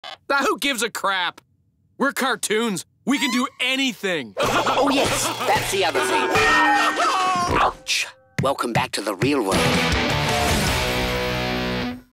Now, who gives a crap? We're cartoons. We can do anything. Oh, yes, that's the other thing. Ouch. Welcome back to the real world.